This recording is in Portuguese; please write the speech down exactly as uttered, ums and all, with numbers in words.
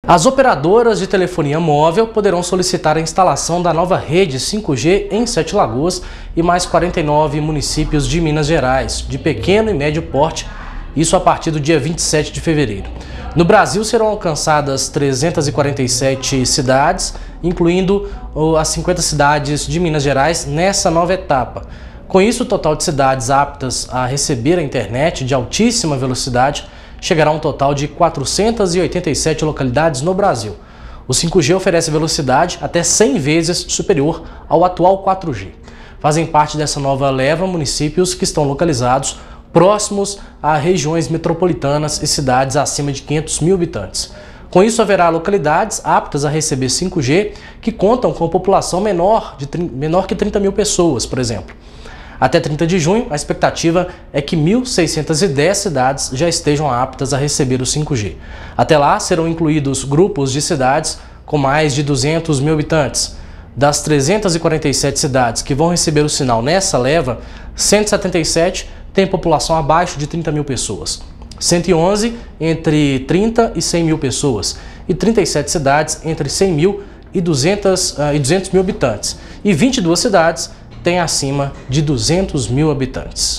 As operadoras de telefonia móvel poderão solicitar a instalação da nova rede cinco G em Sete Lagoas e mais quarenta e nove municípios de Minas Gerais, de pequeno e médio porte, isso a partir do dia vinte e sete de fevereiro. No Brasil serão alcançadas trezentas e quarenta e sete cidades, incluindo as cinquenta cidades de Minas Gerais nessa nova etapa. Com isso, o total de cidades aptas a receber a internet de altíssima velocidade chegará a um total de quatrocentas e oitenta e sete localidades no Brasil. O cinco G oferece velocidade até cem vezes superior ao atual quatro G. Fazem parte dessa nova leva municípios que estão localizados próximos a regiões metropolitanas e cidades acima de quinhentos mil habitantes. Com isso, haverá localidades aptas a receber cinco G que contam com população menor, de, menor que trinta mil pessoas, por exemplo. Até trinta de junho, a expectativa é que mil seiscentas e dez cidades já estejam aptas a receber o cinco G. Até lá, serão incluídos grupos de cidades com mais de duzentos mil habitantes. Das trezentas e quarenta e sete cidades que vão receber o sinal nessa leva, cento e setenta e sete têm população abaixo de trinta mil pessoas, cento e onze entre trinta e cem mil pessoas e trinta e sete cidades entre cem mil e duzentos mil habitantes e vinte e duas cidades têm acima de duzentos mil habitantes.